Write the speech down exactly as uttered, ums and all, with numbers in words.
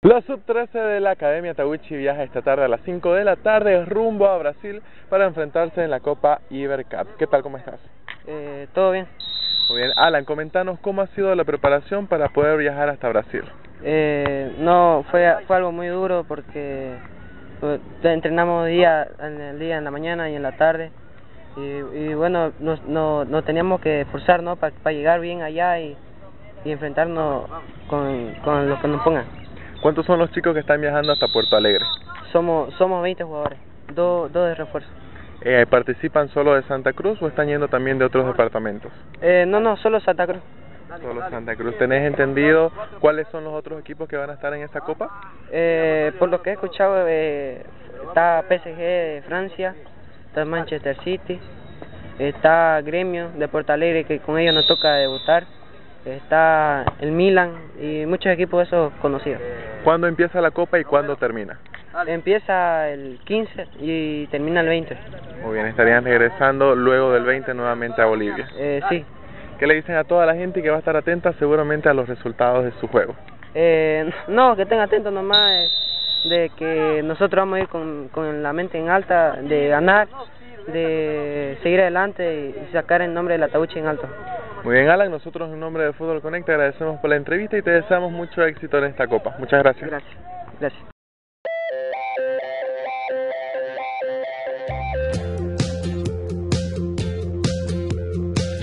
La sub trece de la Academia Tahuichi viaja esta tarde a las cinco de la tarde rumbo a Brasil para enfrentarse en la Copa Ibercup. ¿Qué tal? ¿Cómo estás? Eh, todo bien. Muy bien. Alan, comentanos cómo ha sido la preparación para poder viajar hasta Brasil. Eh, no, fue, fue algo muy duro porque eh, entrenamos día, en el día, en la mañana y en la tarde. Y, y bueno, nos, no, nos teníamos que esforzar, ¿no? Para pa llegar bien allá y, y enfrentarnos con, con lo que nos pongan. ¿Cuántos son los chicos que están viajando hasta Puerto Alegre? Somos, somos veinte jugadores, dos, dos de refuerzo. Eh, ¿Participan solo de Santa Cruz o están yendo también de otros departamentos? Eh, no, no, solo Santa Cruz. Solo Santa Cruz. ¿Tenés entendido cuáles son los otros equipos que van a estar en esta copa? Eh, por lo que he escuchado, eh, está P S G de Francia, está Manchester City, está Gremio de Puerto Alegre, que con ellos nos toca debutar, está el Milan y muchos equipos esos conocidos. ¿Cuándo empieza la copa y cuándo termina? Empieza el quince y termina el veinte. Muy bien, estarían regresando luego del veinte nuevamente a Bolivia. Eh, sí. ¿Qué le dicen a toda la gente que va a estar atenta seguramente a los resultados de su juego? Eh, no, que estén atentos nomás, eh, de que nosotros vamos a ir con, con la mente en alta, de ganar, de seguir adelante y sacar el nombre de la Tahuichi en alto. Muy bien, Alan, nosotros en nombre de Fútbol Connect te agradecemos por la entrevista y te deseamos mucho éxito en esta copa. Muchas gracias. Gracias. Gracias.